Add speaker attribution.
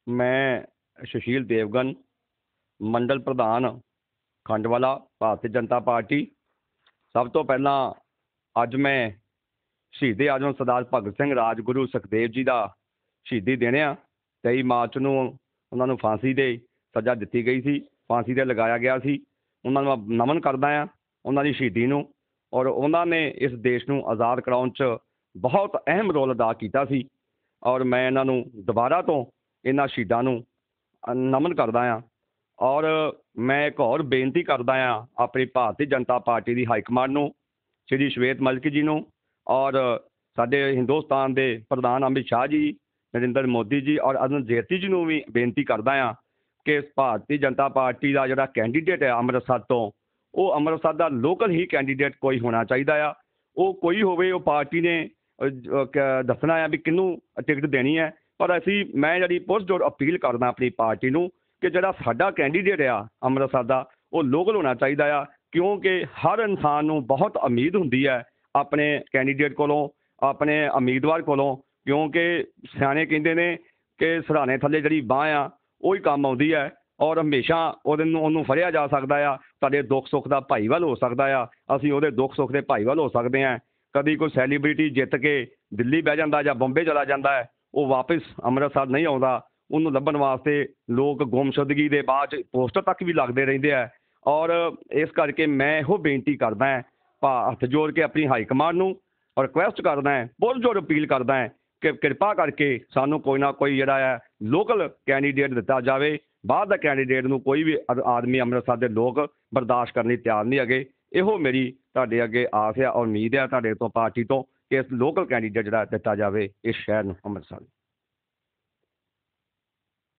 Speaker 1: ਮੈਂ ਸੁਸ਼ੀਲ ਦੇਵਗਨ, ਮੰਡਲ ਪ੍ਰਧਾਨ ਖੰਡਵਾਲਾ, ਭਾਰਤੀ ਜਨਤਾ ਪਾਰਟੀ। ਸਭ ਤੋਂ ਪਹਿਲਾਂ ਅੱਜ ਮੈਂ ਸ਼ਹੀਦੇ ਆਜ਼ਮ ਸਰਦਾਰ ਭਗਤ ਸਿੰਘ ਰਾਜਗੁਰੂ ਸੁਖਦੇਵ ਜੀ ਦਾ ਸ਼ਹੀਦੀ ਦਿਨ ਆ। 23 ਮਾਰਚ ਨੂੰ ਉਹਨਾਂ ਨੂੰ ਫਾਂਸੀ ਦੇ ਸਜ਼ਾ ਦਿੱਤੀ ਗਈ ਸੀ, ਫਾਂਸੀ 'ਤੇ ਲਗਾਇਆ ਗਿਆ ਸੀ। ਉਹਨਾਂ ਨੂੰ ਮੈਂ ਨਮਨ ਕਰਦਾ ਹਾਂ, ਉਹਨਾਂ ਦੀ ਸ਼ਹੀਦੀ ਨੂੰ। ਔਰ ਉਹਨਾਂ ਨੇ ਇਸ ਦੇਸ਼ ਨੂੰ ਆਜ਼ਾਦ ਕਰਾਉਣ 'ਚ ਬਹੁਤ ਅਹਿਮ ਰੋਲ ਅਦਾ ਕੀਤਾ ਸੀ। ਔਰ ਮੈਂ ਇਹਨਾਂ ਨੂੰ ਦੁਬਾਰਾ ਤੋਂ ਇਹਨਾਂ ਸ਼ਹੀਦਾਂ ਨੂੰ ਨਮਨ ਕਰਦਾ ਹਾਂ। ਔਰ ਮੈਂ ਇੱਕ ਹੋਰ ਬੇਨਤੀ ਕਰਦਾ ਹਾਂ ਆਪਣੀ ਭਾਰਤੀ ਜਨਤਾ ਪਾਰਟੀ ਦੀ ਹਾਈਕਮਾਂਡ ਨੂੰ, ਸ਼੍ਰੀ ਸ਼ਵੇਤ ਮਲਿਕ ਜੀ ਨੂੰ, ਔਰ ਸਾਡੇ ਹਿੰਦੁਸਤਾਨ ਦੇ ਪ੍ਰਧਾਨ ਅਮਿਤ ਸ਼ਾਹ ਜੀ, ਨਰਿੰਦਰ ਮੋਦੀ ਜੀ ਔਰ ਅਰੁਣ ਜੇਤਲੀ ਜੀ ਨੂੰ ਵੀ ਬੇਨਤੀ ਕਰਦਾ ਹਾਂ ਕਿ ਭਾਰਤੀ ਜਨਤਾ ਪਾਰਟੀ ਦਾ ਜਿਹੜਾ ਕੈਂਡੀਡੇਟ ਹੈ ਅੰਮ੍ਰਿਤਸਰ ਤੋਂ, ਉਹ ਅੰਮ੍ਰਿਤਸਰ ਦਾ ਲੋਕਲ ਹੀ ਕੈਂਡੀਡੇਟ ਕੋਈ ਹੋਣਾ ਚਾਹੀਦਾ ਆ। ਉਹ ਕੋਈ ਹੋਵੇ, ਉਹ ਪਾਰਟੀ ਨੇ ਦੱਸਣਾ ਆ ਵੀ ਕਿਹਨੂੰ ਟਿਕਟ ਦੇਣੀ ਹੈ। ਪਰ ਮੈਂ ਜਿਹੜੀ ਪੁਰਜ਼ੋਰ ਅਪੀਲ ਕਰਦਾ ਆਪਣੀ ਪਾਰਟੀ ਨੂੰ ਕਿ ਜਿਹੜਾ ਸਾਡਾ ਕੈਂਡੀਡੇਟ ਆ ਅੰਮ੍ਰਿਤਸਰ ਦਾ, ਉਹ ਲੋਕਲ ਹੋਣਾ ਚਾਹੀਦਾ ਆ, ਕਿਉਂਕਿ ਹਰ ਇਨਸਾਨ ਨੂੰ ਬਹੁਤ ਉਮੀਦ ਹੁੰਦੀ ਹੈ ਆਪਣੇ ਕੈਂਡੀਡੇਟ ਕੋਲੋਂ, ਆਪਣੇ ਉਮੀਦਵਾਰ ਕੋਲੋਂ। ਕਿਉਂਕਿ ਸਿਆਣੇ ਕਹਿੰਦੇ ਨੇ ਕਿ ਸਿਰਹਾਣੇ ਥੱਲੇ ਜਿਹੜੀ ਬਾਂਹ ਆ ਉਹ ਹੀ ਕੰਮ ਆਉਂਦੀ ਹੈ, ਔਰ ਹਮੇਸ਼ਾ ਉਹਨੂੰ ਫੜਿਆ ਜਾ ਸਕਦਾ ਆ। ਤੁਹਾਡੇ ਦੁੱਖ ਸੁੱਖ ਦਾ ਭਾਈਵਾਲ ਹੋ ਸਕਦਾ ਆ, ਅਸੀਂ ਉਹਦੇ ਦੁੱਖ ਸੁੱਖ ਦੇ ਭਾਈਵਾਲ ਹੋ ਸਕਦੇ ਹਾਂ। ਕਦੀ ਕੋਈ ਸੈਲੀਬ੍ਰਿਟੀ ਜਿੱਤ ਕੇ ਦਿੱਲੀ ਬਹਿ ਜਾਂਦਾ ਜਾਂ ਬੰਬੇ ਚਲਾ ਜਾਂਦਾ ਹੈ, ਉਹ ਵਾਪਸ ਅੰਮ੍ਰਿਤਸਰ ਨਹੀਂ ਆਉਂਦਾ। ਉਹਨੂੰ ਲੱਭਣ ਵਾਸਤੇ ਲੋਕ ਗੁੰਮਸ਼ੁਦਗੀ ਦੇ ਬਾਅਦ 'ਚ ਪੋਸਟਰ ਤੱਕ ਵੀ ਲੱਗਦੇ ਰਹਿੰਦੇ ਆ। ਔਰ ਇਸ ਕਰਕੇ ਮੈਂ ਇਹੋ ਬੇਨਤੀ ਕਰਦਾ ਹੱਥ ਜੋੜ ਕੇ ਆਪਣੀ ਹਾਈਕਮਾਂਡ ਨੂੰ ਰਿਕੁਐਸਟ ਕਰਦਾ, ਬਹੁਤ ਜ਼ੋਰ ਅਪੀਲ ਕਰਦਾ ਕਿ ਕਿਰਪਾ ਕਰਕੇ ਸਾਨੂੰ ਕੋਈ ਨਾ ਕੋਈ ਜਿਹੜਾ ਹੈ ਲੋਕਲ ਕੈਂਡੀਡੇਟ ਦਿੱਤਾ ਜਾਵੇ। ਬਾਹਰ ਦਾ ਕੈਂਡੀਡੇਟ ਨੂੰ ਕੋਈ ਵੀ ਆਦਮੀ ਅੰਮ੍ਰਿਤਸਰ ਦੇ ਲੋਕ ਬਰਦਾਸ਼ਤ ਕਰਨ ਲਈ ਤਿਆਰ ਨਹੀਂ ਹੈਗੇ। ਇਹੋ ਮੇਰੀ ਤੁਹਾਡੇ ਅੱਗੇ ਆਸ ਆ ਔਰ ਉਮੀਦ ਹੈ ਤੁਹਾਡੇ ਤੋਂ, ਪਾਰਟੀ ਤੋਂ, ਕਿ ਇਸ ਲੋਕਲ ਕੈਂਡੀਡੇਟ ਜਿਹੜਾ ਦਿੱਤਾ ਜਾਵੇ ਇਸ ਸ਼ਹਿਰ ਨੂੰ, ਅੰਮ੍ਰਿਤਸਰ ਨੂੰ।